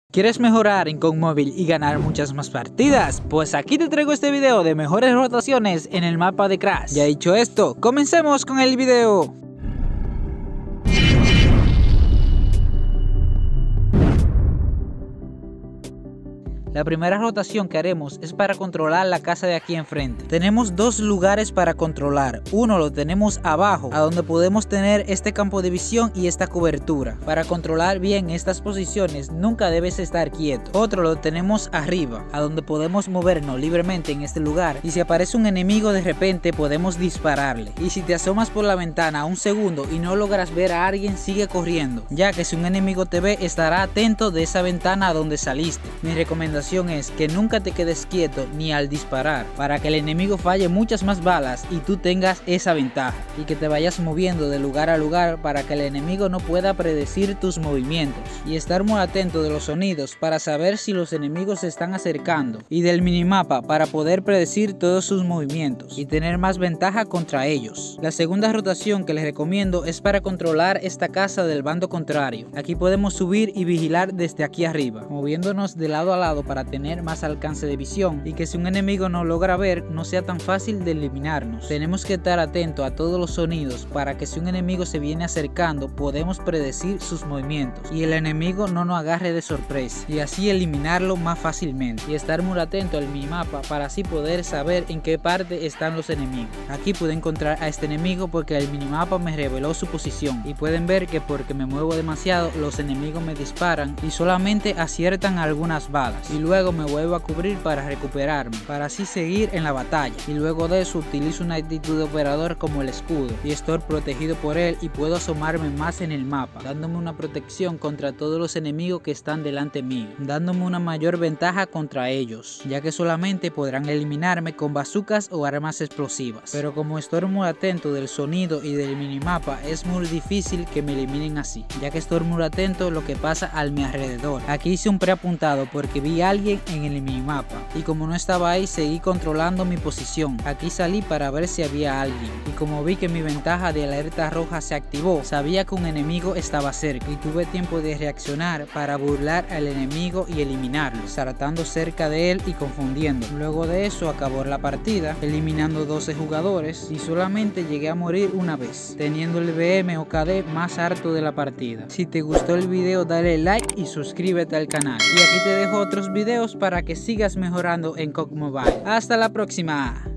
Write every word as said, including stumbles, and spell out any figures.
¿Quieres mejorar en C O D Mobile y ganar muchas más partidas? Pues aquí te traigo este video de mejores rotaciones en el mapa de Crash. Ya dicho esto, comencemos con el video. La primera rotación que haremos es para controlar la casa de aquí enfrente. Tenemos dos lugares para controlar. Uno lo tenemos abajo, a donde podemos tener este campo de visión y esta cobertura. Para controlar bien estas posiciones nunca debes estar quieto. Otro lo tenemos arriba, a donde podemos movernos libremente en este lugar. Y si aparece un enemigo de repente podemos dispararle. Y si te asomas por la ventana un segundo y no logras ver a alguien, sigue corriendo, ya que si un enemigo te ve estará atento de esa ventana a donde saliste. Mi recomendación es que nunca te quedes quieto ni al disparar, para que el enemigo falle muchas más balas y tú tengas esa ventaja, y que te vayas moviendo de lugar a lugar para que el enemigo no pueda predecir tus movimientos, y estar muy atento de los sonidos para saber si los enemigos se están acercando, y del minimapa para poder predecir todos sus movimientos y tener más ventaja contra ellos. La segunda rotación que les recomiendo es para controlar esta casa del bando contrario. Aquí podemos subir y vigilar desde aquí arriba, moviéndonos de lado a lado para tener más alcance de visión y que si un enemigo no logra ver no sea tan fácil de eliminarnos. Tenemos que estar atentos a todos los sonidos para que si un enemigo se viene acercando podemos predecir sus movimientos y el enemigo no nos agarre de sorpresa, y así eliminarlo más fácilmente, y estar muy atento al minimapa para así poder saber en qué parte están los enemigos. Aquí pude encontrar a este enemigo porque el minimapa me reveló su posición, y pueden ver que porque me muevo demasiado los enemigos me disparan y solamente aciertan algunas balas, y luego me vuelvo a cubrir para recuperarme, para así seguir en la batalla. Y luego de eso utilizo una actitud de operador como el escudo, y estoy protegido por él y puedo asomarme más en el mapa, dándome una protección contra todos los enemigos que están delante mío, dándome una mayor ventaja contra ellos, ya que solamente podrán eliminarme con bazucas o armas explosivas. Pero como estoy muy atento del sonido y del minimapa, es muy difícil que me eliminen así, ya que estoy muy atento a lo que pasa a mi alrededor. Aquí hice un preapuntado porque vi a alguien en el minimapa, y como no estaba ahí seguí controlando mi posición. Aquí salí para ver si había alguien, y como vi que mi ventaja de alerta roja se activó, sabía que un enemigo estaba cerca y tuve tiempo de reaccionar para burlar al enemigo y eliminarlo, saltando cerca de él y confundiendo. Luego de eso acabó la partida eliminando doce jugadores y solamente llegué a morir una vez, teniendo el B M o K D más alto de la partida. Si te gustó el video dale like y suscríbete al canal, y aquí te dejo otros videos para que sigas mejorando en C O D Mobile. Hasta la próxima.